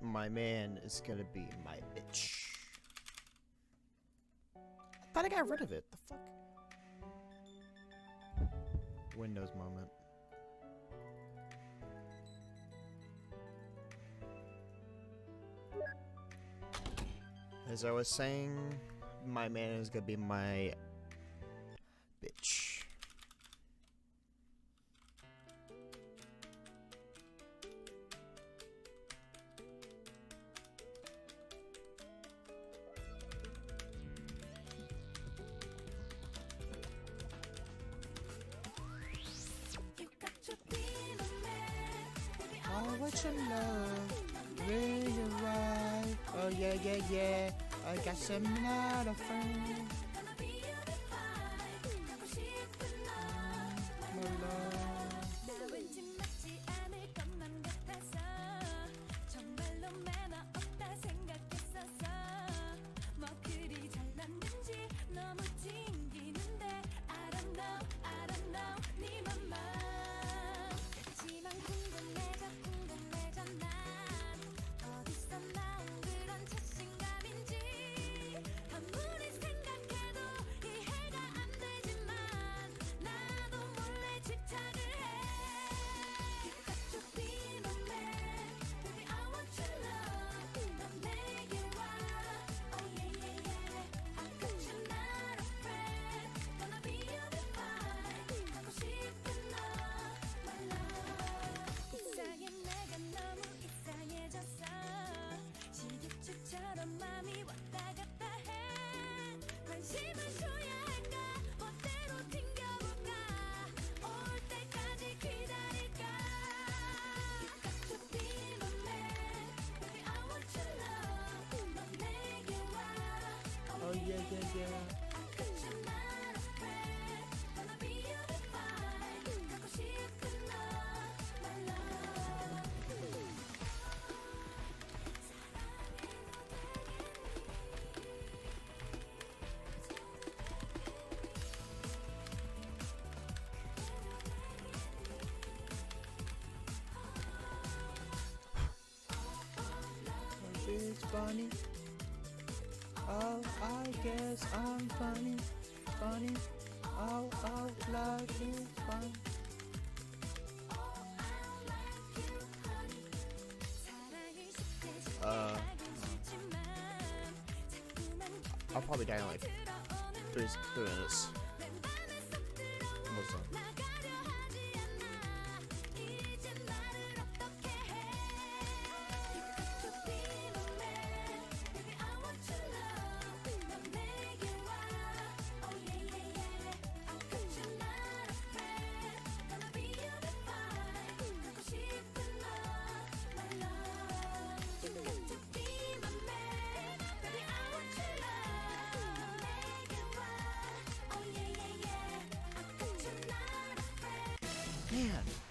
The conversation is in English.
my man is gonna be my bitch. Thought I got rid of it. The fuck? Windows moment. As I was saying, my man is gonna be my bitch. Oh, what you love, really right. Oh yeah, yeah, yeah. I got some other friends. My love. Oh yeah, yeah, yeah. It's funny. Oh, I guess I'm funny, funny. Oh, life is fun. I'll probably die in like 3 minutes. Almost done. Man.